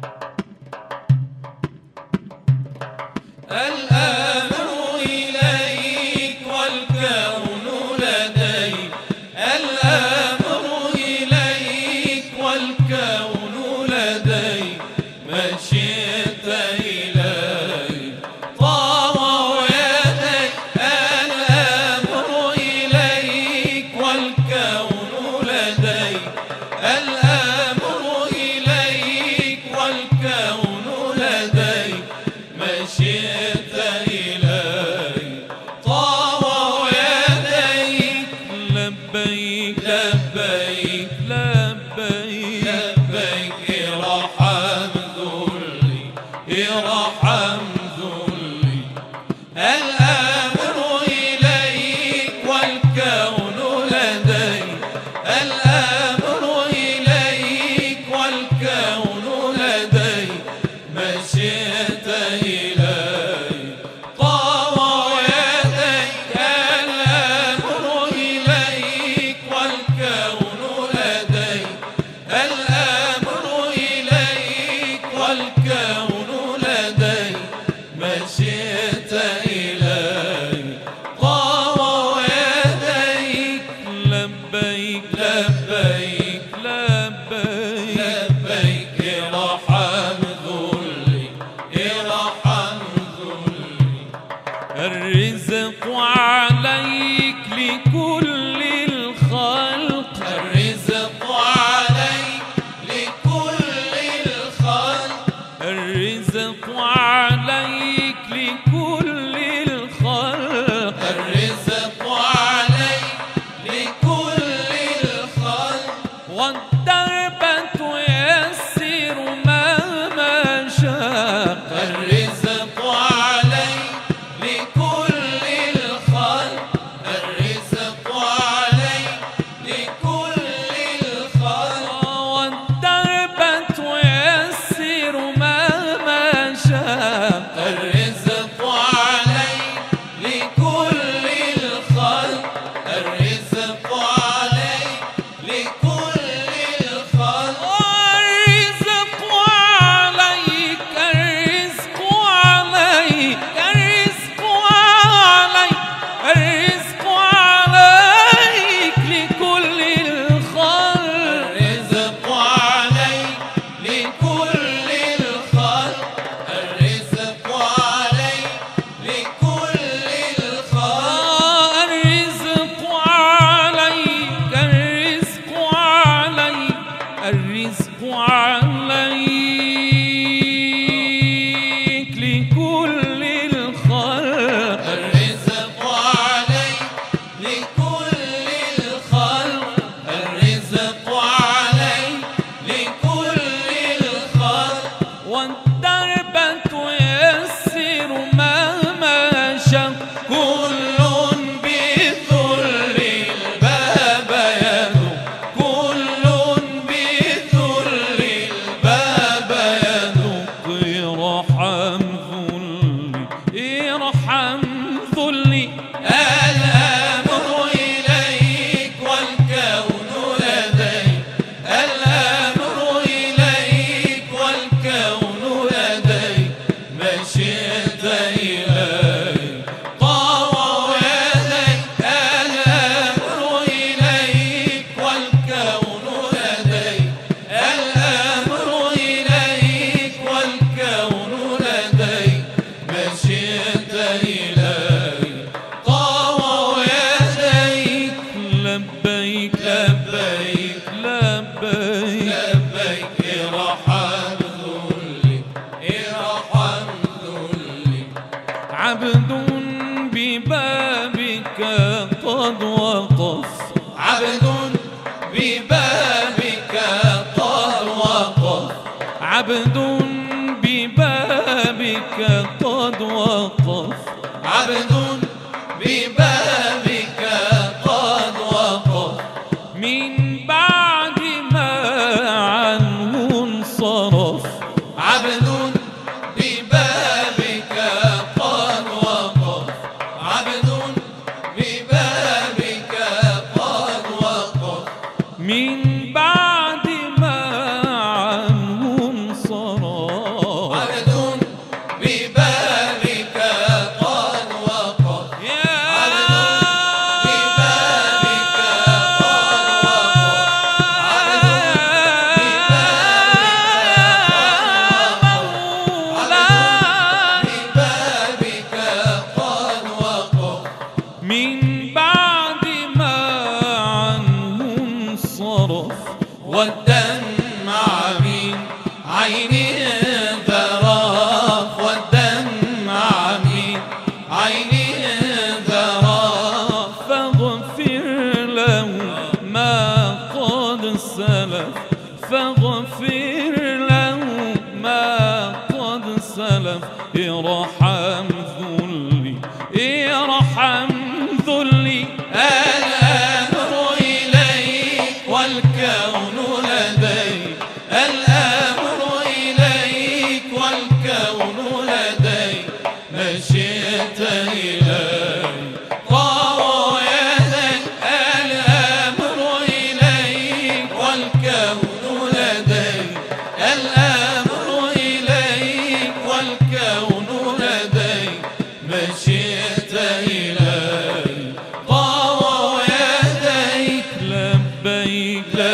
الأمر إليك والكون لديك، الأمر إليك والكون لديك، ما شئت إليك طاوع يديك. الأمر إليك والكون لديك، الأمر إليك والكون لديك، ما شئت إليك طاوع يديك. لبيك لبيك لبيك لبيك، ارحم ذلي ارحم ذلي. الأمر إليك والكون لديك، الأمر إليك والكون لديك، ما شئت إليك طاوع يديك. الأمر إليك والكون لديك، الأمر إليك والكون لديك، ما شئت إليك طاوع يديك. لبيك لبيك لبيك لبيك، ارحم ذلي ارحم ذلي. الرزق عليك لكل الخلق، الرزق عليك لكل الخلق، الرزق عليك لكل الخلق، الرزق عليك لكل الخلق. والدرب تيسر مهما شاق، الرزق عليك لكل الخلق، الرزق عليك لكل الخلق. والدرب تيسر مهما شاق، الرزق عليك لكل الخلق، الرزق عليك لكل الخلق. الرزق عليك الرزق عليك الرزق عليك الرزق عليك لكل الخلق، الرزق عليك لكل الخلق، الرزق عليك لكل الخلق. الرزق عليك الرزق عليك الرزق عليك لكل الخلق، الرزق عليك لكل الخلق، الرزق عليك لكل الخلق. والدرب تيسر مهما شق، كل بذل الباب يدق، كل بذل الباب يدق. ارحم ذلي ارحم ذلي. الأمر إليك والكون لديك، الأمر إليك والكون لديك، ما شئت إليك طاوع يديك. الأمر إليك والكون لديك، الأمر إليك والكون لديك، ما شئت إليك طاوع يديك. لبيك لبيك لبيك لبيك، ارحم ذلي ارحم ذلي. عبد ببابك قد وقف، عبد ببابك قد وقف، عبد ببابك قد وقف، عبد ببابك قد وقف. من بعد ما عنه انصرف، عبد ببابك قد وقف، عبد ببابك قد وقف. من بعد ما عنه انصرف. والدمع من عيني ذرف، والدمع من عيني ذرف. فاغفر له ما قد سلف، فاغفر له ما قد سلف. ارحم ذلي، ارحم ذلي. الأمر إليك والكون لديك، الأمر إليك والكون لديك. مشيت إلي طاوى يديك، الأمر إليك والكون لديك، الأمر إليك والكون لديك. مشيت إلي طاوى يديك. لبيك